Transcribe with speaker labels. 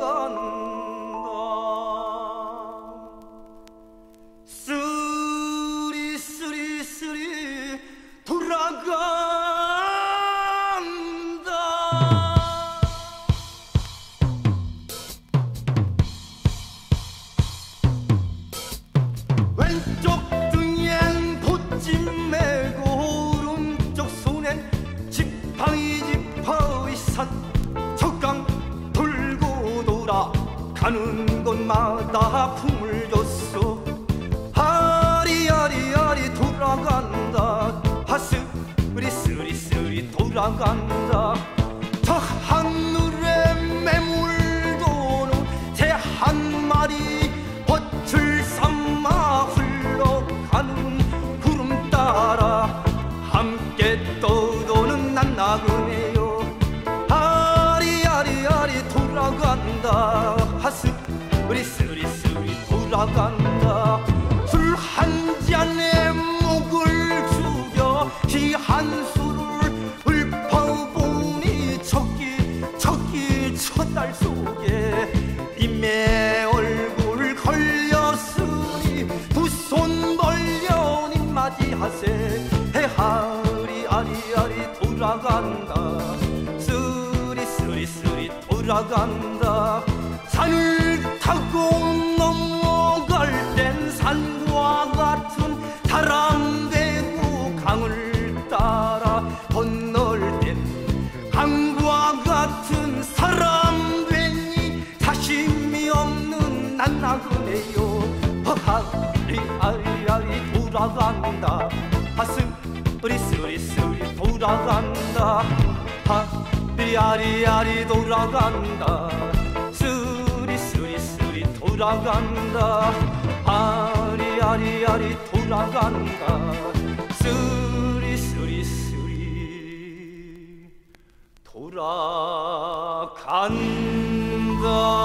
Speaker 1: 돌아간다. 쓰리 쓰리 쓰리 돌아간다. 왼쪽 등엔 보찜 메고 오른쪽 손엔 지팡이 산 적강 돌고 돌아가는 곳마다 품을 줬어. 아리아리아리 돌아간다. 하스리 쓰리 돌아간다. 저 하늘에 매물도는 새 한 마리 벚을 삼아 흘러가는 구름 따라 함께 떠도는 낱나그네요. 아리아리 돌아간다. 하스리 쓰리 돌아간다. 술 한 잔에 목을 죽여 시 한 수를 읊어보니 저기 첫달 속에 님의 얼굴 걸렸으니 두 손 벌려 님 맞이하세. 아리아리 돌아간다. 쓰리 돌아간다. 산을 타고 넘어갈 땐 산과 같은 사람 되고 강을 따라 건널 땐 강과 같은 사람 되니 사심이 없는 낱나그네요. 아리아리 돌아간다. 쓰리 돌아간다. 아리아리 돌아간다. 쓰리 돌아간다. 아리아리 돌아간다. 쓰리 돌아간다.